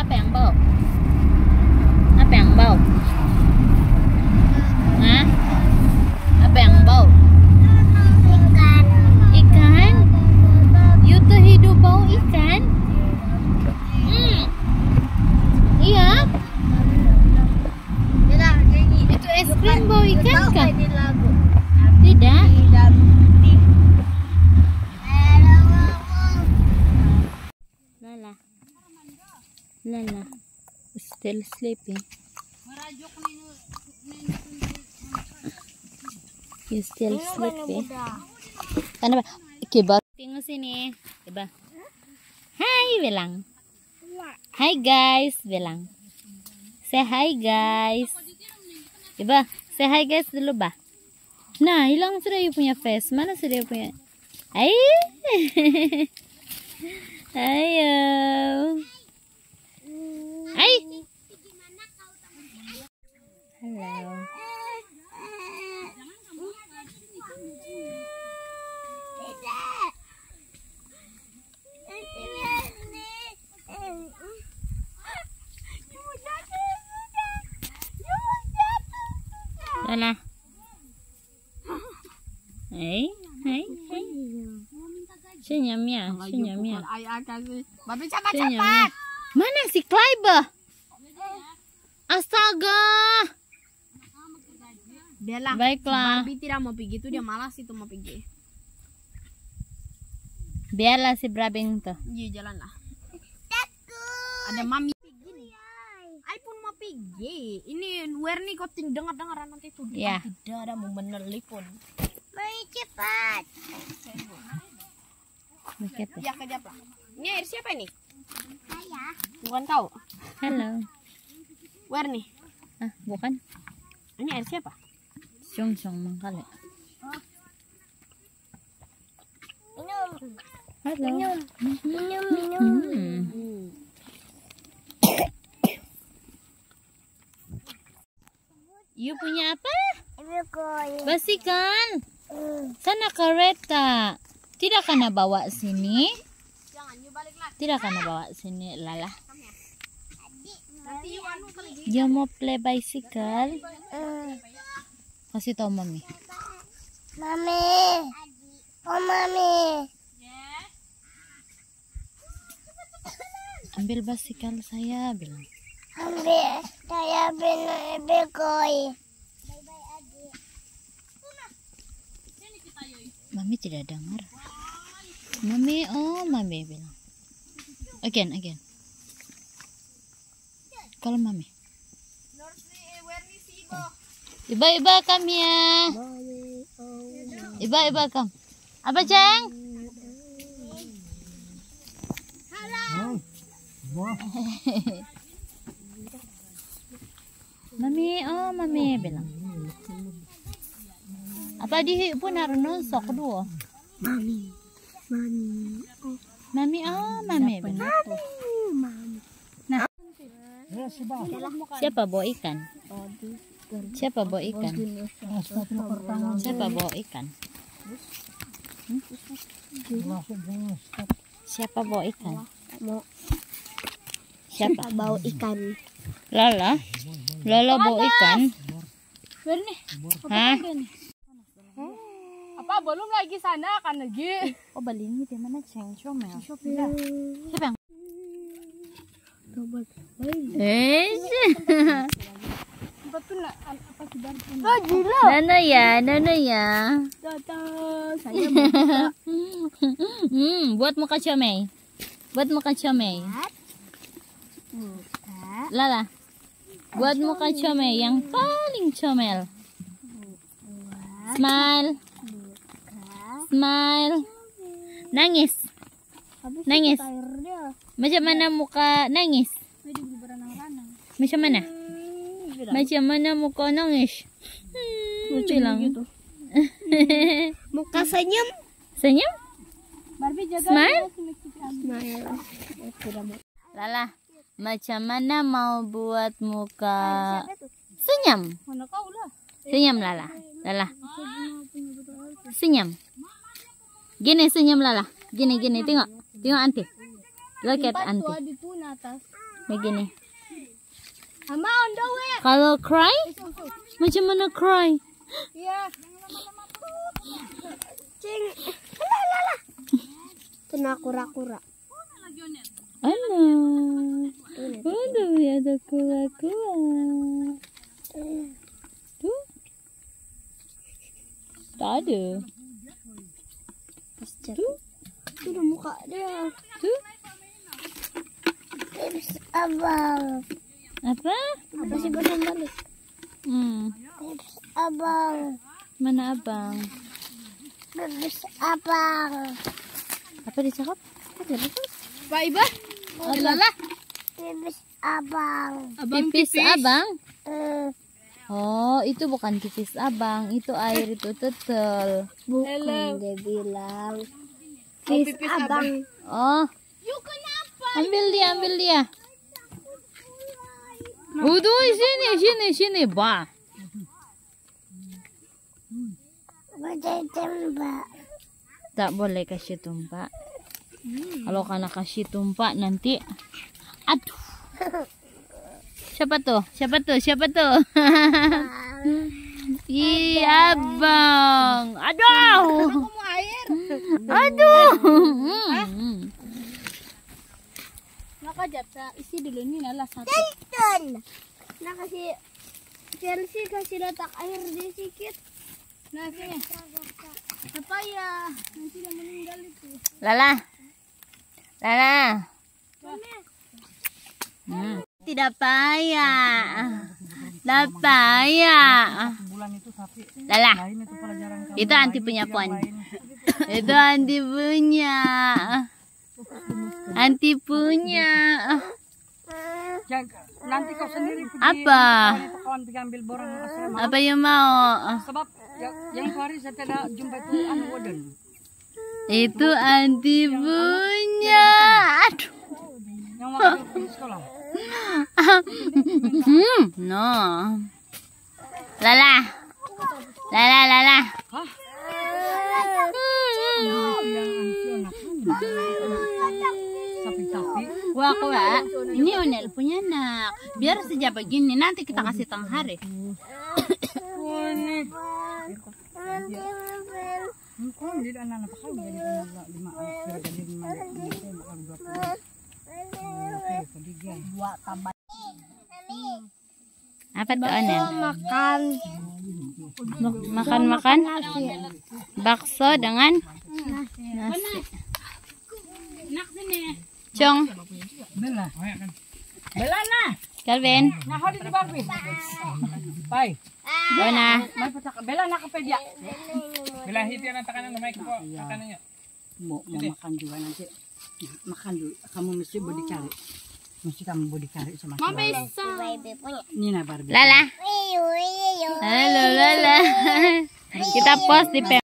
Apa yang bau? Apa yang bau? Hah? Apa yang bau? Ikan? Yuto hidup bau ikan? Iya? Itu es krim bau ikan kah? Tidak? Lala. Lala. Still sleeping. You still sleeping? Kenapa? Coba tengok sini. Coba. Hai bilang. Hai guys bilang. Say hi guys. Coba. Say hi guys dulu bah. Nah, hilang sudah you punya face. Mana sudah you punya? Hai. Ayo. Hai. Halo. Lala. Hai, hai, hai. Senyum ya, senyum ya. Senyum ya. Mana si Clyde? Astaga. Baiklah. Barbie tidak mau pergi itu, dia malas itu mau pergi. Biarlah si Brabing tuh. Iya, jalanlah. Ada mami. I pun mau pergi. Ini Werni kau dengar-dengar nanti tuh. Ya. Tidak ada mau menelpon. Mari cepat. Ya kejap lah. Ini air siapa ini? Saya. Bukan kau. Halo. Werni. Ah, bukan. Ini air siapa? Song mangkali. Minum. Halo. Minum. You punya apa? Bekoi. Basikan. Sana kereta. Tidak kena bawa sini. Jangan, you balik lagi. Tidak kena bawa sini, Lala. Nanti you anu pergi. Dia mau play bicycle. Kasih tau mami. Mami. Oh mami. Ambil bicycle saya bilang. Ambil. Saya benar bekoi. Mami tidak dengar. Mami, oh mami bilang. Again. Kalau mami. Iba kami ya. Iba kam. Apa ceng? Mami, oh mami bilang. Apa di pun harus nusok kedua. Mami, oh mami bilang. Nah, siapa bawa ikan? Siapa bawa ikan? Siapa bawa ikan? Siapa bawa ikan? Siapa Bau ikan. Lala? Lala bawa ikan? Hah? Apa belum lagi sana kan lagi? Oh balinya di mana ceng comel? Siapa yang? Betul nak apa sih Barbie? Oh gila. Nana ya. Dadah, saya Buat muka comel. Buat muka comel. Lala. Buat muka comel yang paling comel. Smile. Smile. Nangis. Nangis. Macam mana muka nangis? Macam mana? Macam mana muka nangis? Bilang. Muka senyum. Senyum? Barbie jaga. Smile? Smile. Lala, macam mana mau buat muka senyum? Mana kau lah? Senyum Lala. Lala. Senyum. Gini senyum Lala. Gini tengok. Tengok anti. Look at anti. Di pun atas. Begini. Mama on the way. Kalau cry, macam mana cry? Iya. Cing. Lala. Kena kura-kura. Aduh. Waduh, ada kura-kura. Tuh. Tak ada. Tuh. Itu udah muka dia. Tuh. Tips abang. Apa? Apa sih bosan balik? Tips abang. Mana abang? Tips abang. Apa dicakap? Pak Iba. Lala. Tips abang. Pipis abang? Eh, Oh, itu bukan pipis abang, itu air itu tetel. bukan dia bilang. Tips abang. Oh, Yuk kenapa? ambil dia. Udah sini, bah. Baca tembak. Tak boleh kasih tumpak. Kalau kena kasih tumpak nanti, aduh. Siapa tuh? Iya bang. Aduh. Aku mau air. Aduh. Maka jatah isi dulu ini Lala satu. Jason. Nah kasih Chelsea kasih letak air di sedikit. Nah sini. Apa ya? Nanti dia meninggal itu. Lala. Tidak payah. Lala. Itu anti punya puan. Itu anti punya. Nanti kau sendiri pergi Apa? kawan pergi ambil borang asrama. Apa yang mau? Sebab yang hari saya tidak jumpa itu warden. Itu anti punya. Aduh. Yang waktu pergi sekolah. No. Lala. Hah? Sapi-sapi. Wah, Kak, ini Onel punya anak. Biar saja begini, nanti kita kasih tang hari. Engkau jadi anak-anak apa kau jadi anak 5 sudah jadi 5 Apa tuh Onel? Makan. Makan. Bakso dengan nasi. Nak sini. Cong, Bella. Bella nah. Calvin, Nah, hodi di Barbie. Pai. Bona. Mai patak Bella nak ke dia. Bila hiti ang takanan ng mic po, takanan niya. Mau makan juga nanti. Makan dulu. Kamu mesti body cari. Mesti kamu body cari sama Mama saya. bisa. Nina Barbie. Lala. Wiyu. Halo Lala. Kita post di